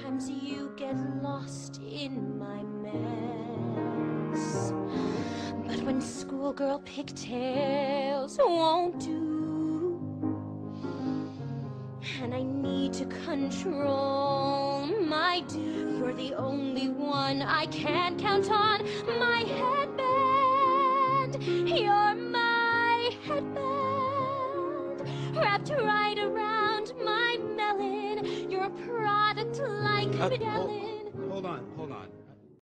Sometimes you get lost in my mess. But when schoolgirl pigtails won't do, and I need to control my do, you're the only one I can count on. My headband, you're my headband, wrapped right around my melon. You're a product like medallion.